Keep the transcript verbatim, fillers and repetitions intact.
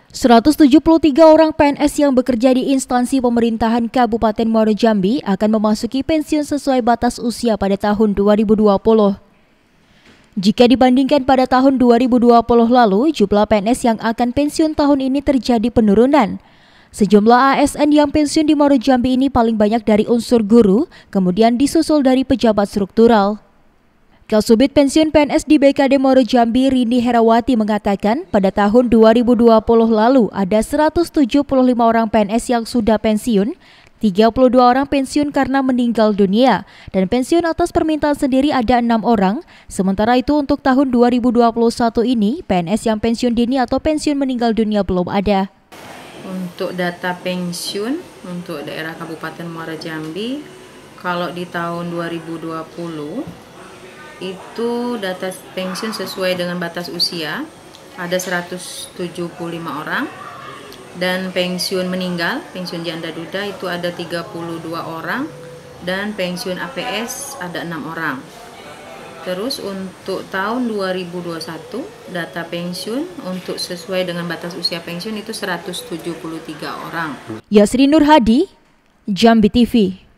seratus tujuh puluh tiga orang P N S yang bekerja di instansi pemerintahan Kabupaten Muaro Jambi akan memasuki pensiun sesuai batas usia pada tahun dua ribu dua puluh. Jika dibandingkan pada tahun dua ribu dua puluh lalu, jumlah P N S yang akan pensiun tahun ini terjadi penurunan. Sejumlah A S N yang pensiun di Muaro Jambi ini paling banyak dari unsur guru, kemudian disusul dari pejabat struktural. Kasubit Pensiun P N S di B K D Muaro Jambi, Rini Herawati, mengatakan pada tahun dua ribu dua puluh lalu ada seratus tujuh puluh lima orang P N S yang sudah pensiun, tiga puluh dua orang pensiun karena meninggal dunia, dan pensiun atas permintaan sendiri ada enam orang. Sementara itu untuk tahun dua ribu dua puluh satu ini, P N S yang pensiun dini atau pensiun meninggal dunia belum ada. Untuk data pensiun untuk daerah Kabupaten Muaro Jambi, kalau di tahun dua ribu dua puluh itu data pensiun sesuai dengan batas usia ada seratus tujuh puluh lima orang, dan pensiun meninggal, pensiun janda duda itu ada tiga puluh dua orang, dan pensiun A P S ada enam orang. Terus untuk tahun dua ribu dua puluh satu data pensiun untuk sesuai dengan batas usia pensiun itu seratus tujuh puluh tiga orang. Yasri Nur Hadi, Jambi T V.